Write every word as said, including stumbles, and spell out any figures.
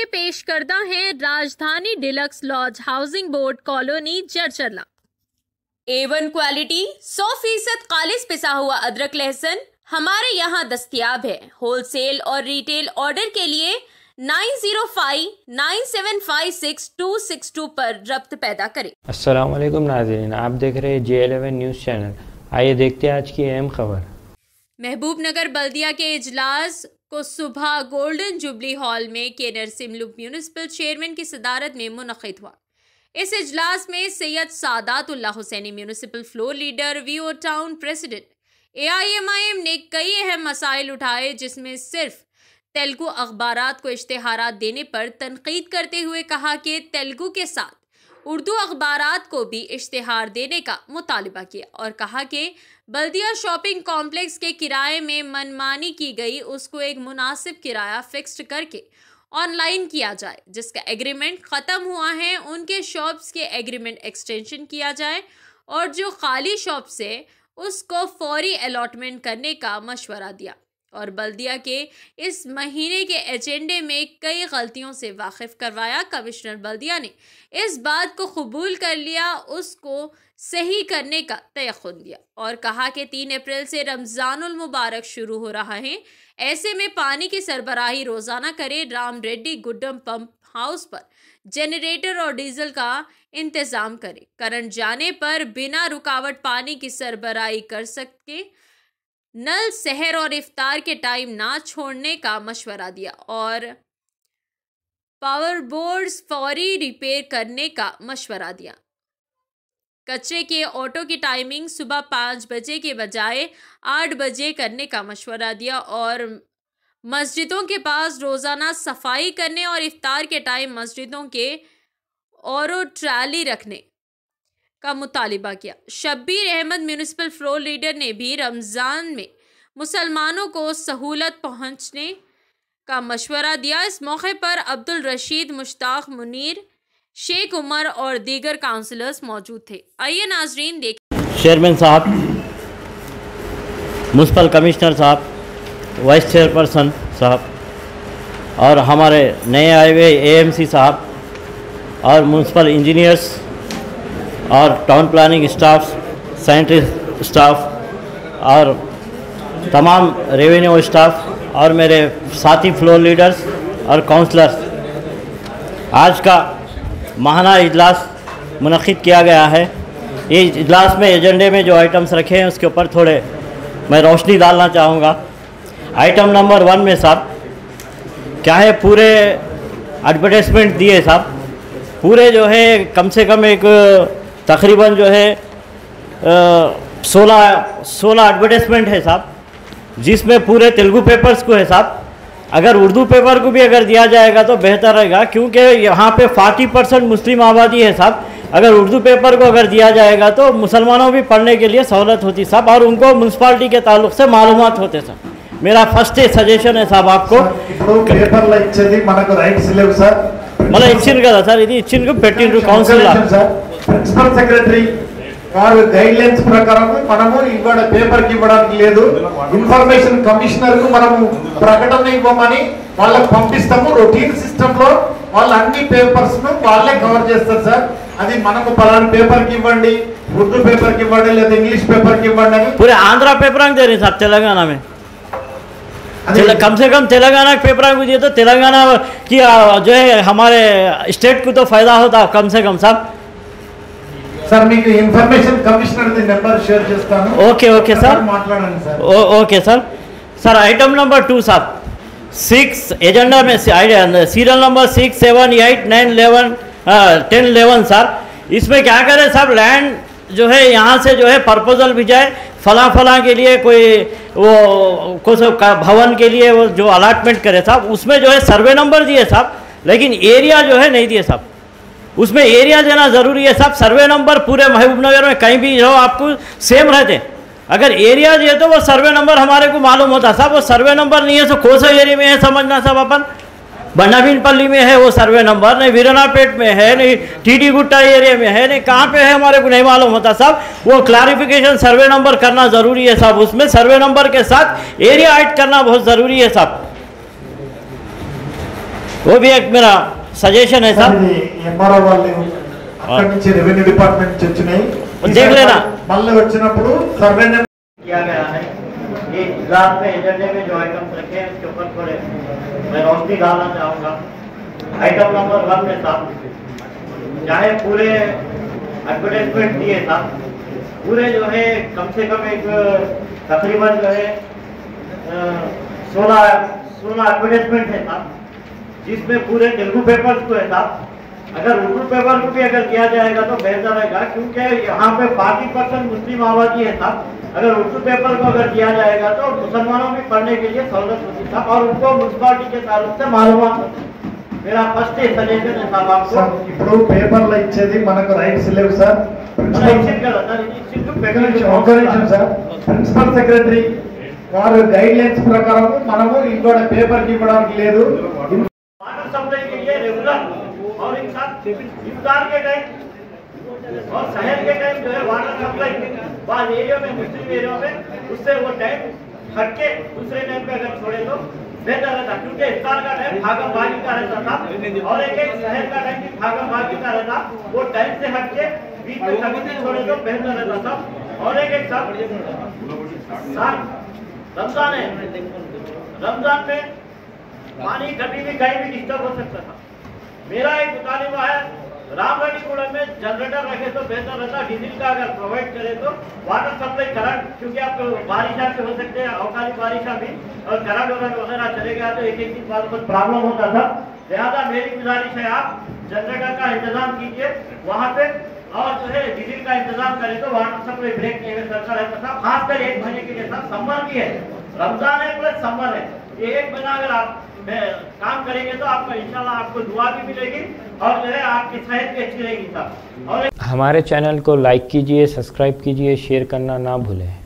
पेश करता है Rajdhani deluxe lodge housing board colony Jarcharla. A one quality सौ फीसद खालिस पिसा हुआ अदरक लहसुन हमारे यहाँ दस्तयाब है। होलसेल और रिटेल ऑर्डर के लिए nine zero five nine seven five six two six two पर रब्त पैदा करें। अस्सलाम वालेकुम नाज़रीन, आप देख रहे हैं जे इलेवन न्यूज़ चैनल। आइए देखते हैं आज की अहम खबर। महबूब नगर बल्दिया के इजलास को सुबह गोल्डन जुबली हॉल में के नरसिमलू म्यूनिसिपल चेयरमैन की सदारत में मुनक़िद हुआ। इस इजलास में Syed Sadatullah Hussaini municipal floor leader वीओ town president A I M I M ने कई अहम मसाइल उठाए, जिसमें सिर्फ तेलुगु अखबारात को इश्तिहारात देने पर तनकीद करते हुए कहा कि तेलुगु के साथ उर्दू अखबारात को भी इश्तिहार देने का मुतालिबा किया और कहा कि बल्दिया शॉपिंग कॉम्प्लेक्स के किराए में मनमानी की गई, उसको एक मुनासिब किराया फिक्स्ड करके ऑनलाइन किया जाए। जिसका एग्रीमेंट ख़त्म हुआ है उनके शॉप्स के एग्रीमेंट एक्सटेंशन किया जाए और जो खाली शॉप्स है उसको फौरी अलॉटमेंट करने का मशवरा दिया। और बल्दिया के इस महीने के एजेंडे में कई गलतियों से वाकिफ करवाया। कमिश्नर बल्दिया ने इस बात को कबूल कर लिया, उसको सही करने का तयख्खुन दिया और कहा कि तीन अप्रैल से रमज़ानुल मुबारक शुरू हो रहा है, ऐसे में पानी की सरबराही रोज़ाना करे। राम रेड्डी गुड्डम पंप हाउस पर जनरेटर और डीजल का इंतज़ाम करे। करंट जाने पर बिना रुकावट पानी की सरबराही कर सके। नल सहर और इफ्तार के टाइम ना छोड़ने का मशवरा दिया और पावर बोर्ड्स फौरी रिपेयर करने का मशवरा दिया। कचरे के ऑटो की टाइमिंग सुबह पाँच बजे के बजाय आठ बजे करने का मशवरा दिया और मस्जिदों के पास रोज़ाना सफाई करने और इफ्तार के टाइम मस्जिदों के और ट्राली रखने का मुतालिबा किया। Shabbir Ahmed municipal floor leader ने भी रमज़ान में मुसलमानों को सहूलत पहुंचने का मशवरा दिया। इस मौके पर अब्दुल रशीद, मुश्ताक, मुनीर, शेख उमर और दीगर काउंसलर्स मौजूद थे। आइए नाजरीन देखें। चेयरमैन साहब, म्युनिसिपल कमिश्नर साहब, वाइस चेयरपर्सन साहब और हमारे नए आए हुए ए एम सी साहब और म्यूनिसिपल इंजीनियर्स और town planning staff, sanitary staff और तमाम रेवेन्यू स्टाफ और मेरे साथी फ्लोर लीडर्स और काउंसलर्स, आज का माहाना इजलास मुनक़िद किया गया है। ये इजलास में एजेंडे में जो आइटम्स रखे हैं उसके ऊपर थोड़े मैं रोशनी डालना चाहूँगा। आइटम नंबर वन में साहब क्या है, पूरे एडवर्टाइजमेंट दिए साहब, पूरे जो है कम से कम एक तकरीबन जो है सोलह सोलह एडवर्टाइजमेंट है साहब, जिसमें पूरे तेलुगु पेपर्स को है साहब। अगर उर्दू पेपर को भी अगर दिया जाएगा तो बेहतर रहेगा, क्योंकि यहाँ पे चालीस परसेंट मुस्लिम आबादी है साहब। अगर उर्दू पेपर को अगर दिया जाएगा तो मुसलमानों भी पढ़ने के लिए सहूलत होती साहब और उनको म्यूनसिपालिटी के ताल्लुक से मालूमात होते साहब। मेरा फर्स्ट सजेशन है साहब आपको, मतलब इच्छिन కదా సార్, ఇది ఇచ్చిన్ పెట్టిండ్రు కౌన్సిల్ ప్రిన్సిపల్ సెక్రటరీ వారి గైడ్ లైన్స్ ప్రకారం మనము ఇవాడ పేపర్ కి ఇవ్వడానికి లేదు, ఇన్ఫర్మేషన్ కమిషనర్ కు మనము ప్రకటన ఇవ్వమని వాళ్ళకి పంపిస్తాము। రొటీన్ సిస్టమ్ లో వాళ్ళు అన్ని పేపర్స్ ను వాళ్ళే కవర్ చేస్తారు సార్। అది మనకు పలానా పేపర్ కి ఇవ్వండి, ఉర్దూ పేపర్ కి ఇవ్వండి లేదా ఇంగ్లీష్ పేపర్ కి ఇవ్వండి అని पूरे आंध्रा पेपर दे रहे साहब तेलंगाना में। कम से कम तेलंगाना के पेपर को दिए तो तेलंगाना की जो है हमारे स्टेट को तो फायदा होता कम से कम साहब। सर మీకు ఇన్ఫర్మేషన్ కమిషనర్ ది నెంబర్ షేర్ చేస్తాను। ఓకే ఓకే సార్, మాట్లాడండి sir. Okay sir. Sir item number two साहब, सिक्स एजेंडा में serial number six seven eight nine eleven ten eleven sir, इसमें क्या करें साहब, लैंड जो है यहाँ से जो है प्रपोजल भी जाए फला फला के लिए कोई वो कुछ भवन के लिए वो जो अलाटमेंट करे साहब, उसमें जो है सर्वे नंबर दिए साहब, लेकिन एरिया जो है नहीं दिए साहब। उसमें एरिया देना ज़रूरी है साहब। सर्वे नंबर पूरे महबूब नगर में कहीं भी जो आपको सेम रहते, अगर एरिया दिए तो वो सर्वे नंबर हमारे को मालूम होता साहब। वो सर्वे नंबर नहीं है तो कौन सा एरिया में है समझना साहब। अपन बन्नाभीनपल्ली में है वो सर्वे नंबर, नहीं वीरनापेट में है, नहीं टीटी गुट्टा एरिया में है, नहीं कहाँ पे है हमारे को नहीं मालूम होता साहब। वो क्लैरिफिकेशन सर्वे नंबर करना ज़रूरी है साहब। उसमें सर्वे नंबर के साथ एरिया ऐड करना बहुत ज़रूरी है साहब। वो भी एक मेरा सजेशन है सर। ఎంఆర్ఓ వాళ్ళు అక్కడి నుంచి రెవెన్యూ డిపార్ట్మెంట్ నుంచి వచ్చినాయి, देख लेना మళ్ళీ వచ్చినప్పుడు సర్వే किया गया है कि इजलास में एजेंडे में जो आइटम्स रखे हैं उसके ऊपर थोड़े मैं रोशनी डालना चाहूँगा। आइटम नंबर वन में साहब चाहे पूरे एडवर्टाइजमेंट दिए साहब, पूरे जो है कम से कम एक तकरीबन जो है सोलह सोलह एडवर्टाइजमेंट है साहब, जिसमें पूरे तेलुगु पेपर्स को है साहब। अगर उर्दू पेपर को भी अगर किया जाएगा तो बेहतर रहेगा, क्योंकि यहाँ पे पार्टी परसेंट मुस्लिम आबादी है साहब। अगर उर्दू पेपर को अगर किया जाएगा तो मुसलमानों में पढ़ने के लिए सहूलत होती है और उनको म्यूनसिपालिटी के ताल्लुक से मालूमात होती है। मेरा फर्स्ट सजेशन है साहब आपको, ఇప్పుడు పేపర్లో ఇచ్చేది మనకు రైట్స్ లేవు సార్. ప్రిన్సిపల్ సెక్రటరీ వారు గైడ్ లైన్స్ ప్రకారం మనము ఇంకోటి పేపర్ కి ఇవ్వడానికి లేదు. वाटर सप्लाई के लिए रेगुलर और एक साथ इफ्तार के टाइम और शहर के टाइम जो है वाटर सप्लाई बाद एरिया में मुस्लिम एरिया में उससे वो टाइम हट के दूसरे टाइम पे अगर छोड़े तो बेहतर रहता, क्योंकि इफ्तार का टाइम भागम भागी का रहता था और एक एक शहर का टाइम भी भागम भागी का रहता, वो टाइम से हट के बीच में कभी भी छोड़े तो बेहतर रहता था। और एक एक साथ रमजान है, रमजान में पानी कभी भी कहीं भी डिस्टर्ब हो सकता था। मेरा एक मुतालिबा है रामगढ़ीगुड़ा में जनरेटर रखे तो बेहतर रहता, डीजल का अगर प्रोवाइड करे तो वाटर सप्लाई करंट, क्योंकि आप बारिश से हो सकते हैं अवकाली बारिश भी और करंट वगैरह चले गया तो एक एक दिन बाद कुछ प्रॉब्लम होता था। लिहाजा मेरी गुजारिश है आप जनरेटर का इंतजाम कीजिए वहाँ पे और जो है डीजल का इंतजाम करें तो वाटर सप्लाई ब्रेक नहीं हुए सरकार रहता था, खासकर एक महीने के लिए साथ समर भी है, रमजान है प्लस समर है, ये एक महीना अगर आप काम करेंगे तो आपको इंशाल्लाह आपको दुआ भी मिलेगी और जो है आपकी सेहत भी अच्छी रहेगी साहब। और हमारे चैनल को लाइक कीजिए, सब्सक्राइब कीजिए, शेयर करना ना भूलें।